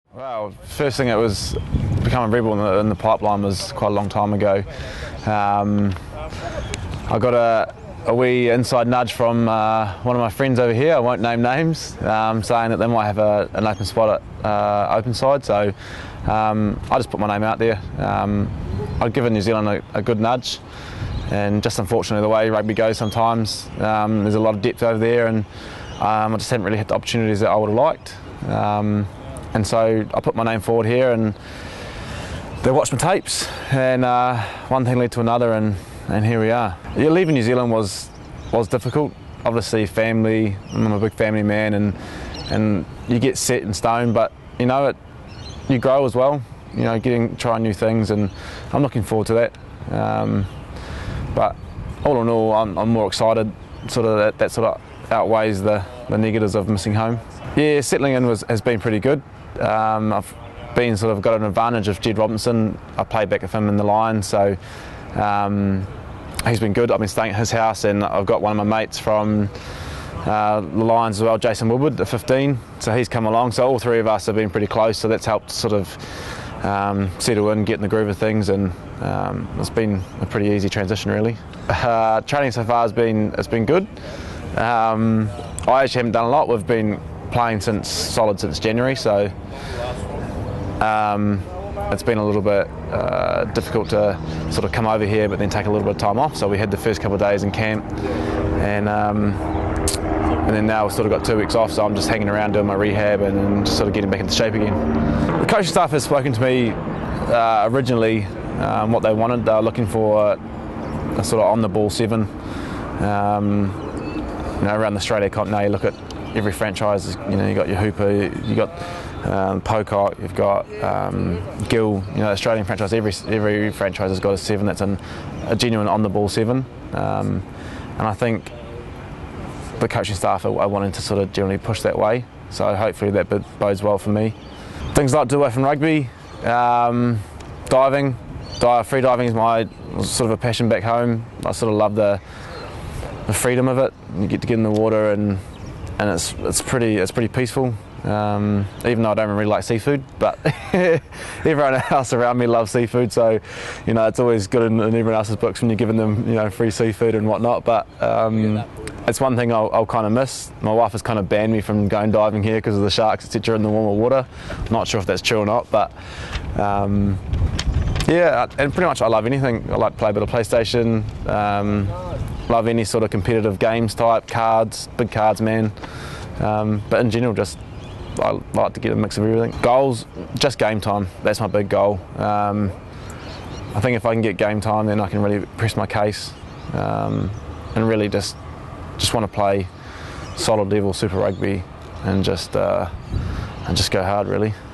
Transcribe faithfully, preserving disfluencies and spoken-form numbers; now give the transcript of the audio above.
Well, first thing, it was becoming a rebel in the, in the pipeline was quite a long time ago. Um, I got a, a wee inside nudge from uh, one of my friends over here, I won't name names, um, saying that they might have a, an open spot at uh, openside, so um, I just put my name out there. Um, I'd given New Zealand a, a good nudge, and just unfortunately the way rugby goes sometimes, um, there's a lot of depth over there, and um, I just hadn't really had the opportunities that I would have liked. Um, And so I put my name forward here, and they watched my tapes, and uh, one thing led to another, and, and here we are. Yeah, leaving New Zealand was was difficult. Obviously, family. I'm a big family man, and and you get set in stone, but you know it. You grow as well. You know, getting trying new things, and I'm looking forward to that. Um, but all in all, I'm, I'm more excited. Sort of that, that sort of outweighs the the negatives of missing home. Yeah, settling in was has been pretty good. Um, I've been sort of got an advantage of Jed Robinson. I played back with him in the Lions, so um, he's been good. I've been staying at his house, and I've got one of my mates from uh, the Lions as well, Jason Woodward, at fifteen. So he's come along. So all three of us have been pretty close. So that's helped sort of um, settle in, get in the groove of things, and um, it's been a pretty easy transition, really. Uh, training so far has been it's been good. Um, I actually haven't done a lot. We've been playing since solid since January, so um, it's been a little bit uh, difficult to sort of come over here but then take a little bit of time off. So we had the first couple of days in camp, and um, and then now we've sort of got two weeks off, so I'm just hanging around doing my rehab and, and just sort of getting back into shape again. The coaching staff has spoken to me uh, originally um, what they wanted. They were looking for a sort of on the ball seven. Um, you know, around the Australia continent, you look at every franchise, you know, you got your Hooper, you got um, Pocock, you've got um, Gill, you know, Australian franchise. Every every franchise has got a seven that's an, a genuine on-the-ball seven, um, and I think the coaching staff are, are wanting to sort of generally push that way. So hopefully that bodes well for me. Things like do away from rugby, um, diving, dive, free diving is my sort of a passion back home. I sort of love the the freedom of it. You get to get in the water, and and it's it's pretty it's pretty peaceful. Um, even though I don't really like seafood, but everyone else around me loves seafood, so you know it's always good in, in everyone else's books when you're giving them you know free seafood and whatnot. But um, it's one thing I'll, I'll kind of miss. My wife has kind of banned me from going diving here because of the sharks, et cetera, in the warmer water. I'm not sure if that's true or not, but um, yeah, and pretty much I love anything. I like to play a bit of PlayStation. Um, love any sort of competitive games type, cards, big cards, man. Um, but in general, just I like to get a mix of everything. Goals, just game time. That's my big goal. Um, I think if I can get game time, then I can really press my case um, and really just just want to play solid level Super Rugby and just uh, and just go hard, really.